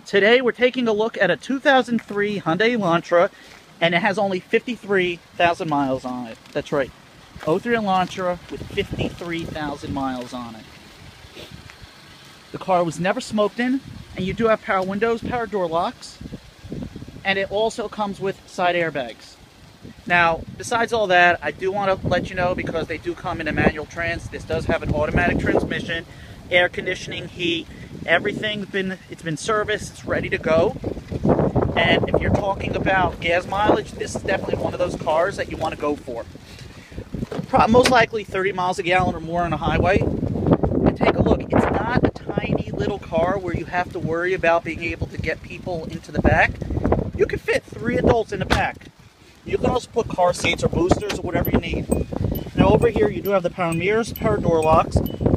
Today we're taking a look at a 2003 Hyundai Elantra, and it has only 53,000 miles on it. That's right, 03 Elantra with 53,000 miles on it. The car was never smoked in, and you do have power windows, power door locks, and it also comes with side airbags. Now, besides all that, I do want to let you know, because they do come in a manual trans, this does have an automatic transmission, air conditioning, heat, everything's been serviced, it's ready to go. And if you're talking about gas mileage, this is definitely one of those cars that you want to go for. Most likely 30 miles a gallon or more on a highway. And take a look, it's not a tiny little car where you have to worry about being able to get people into the back. You can fit 3 adults in the back. You can also put car seats or boosters or whatever you need. Now over here you do have the power mirrors, power door locks,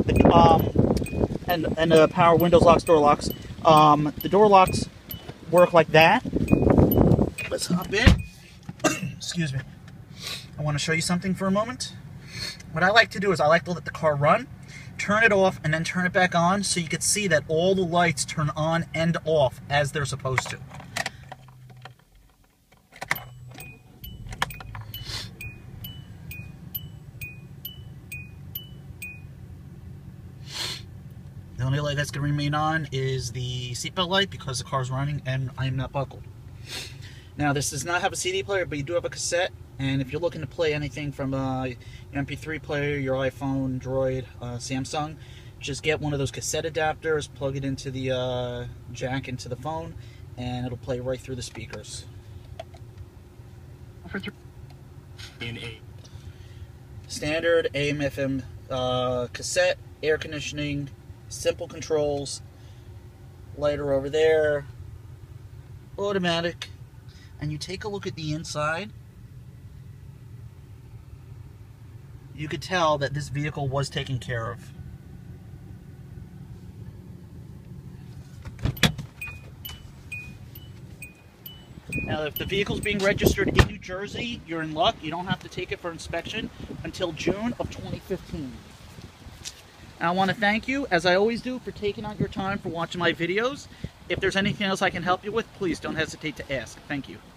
and the power windows locks, door locks. The door locks work like that. Let's hop in. Excuse me. I want to show you something for a moment. What I like to do is I like to let the car run, turn it off, and then turn it back on so you can see that all the lights turn on and off as they're supposed to. The only light that's going to remain on is the seatbelt light because the car's running and I am not buckled. Now, this does not have a CD player, but you do have a cassette. And if you're looking to play anything from your MP3 player, your iPhone, Droid, Samsung, just get one of those cassette adapters, plug it into the jack into the phone, and it'll play right through the speakers. Standard AM/FM cassette, air conditioning, simple controls, lighter over there, automatic, and you take a look at the inside, you could tell that this vehicle was taken care of. Now, if the vehicle's being registered in New Jersey, you're in luck. You don't have to take it for inspection until June of 2015. And I want to thank you, as I always do, for taking out your time for watching my videos. If there's anything else I can help you with, please don't hesitate to ask. Thank you.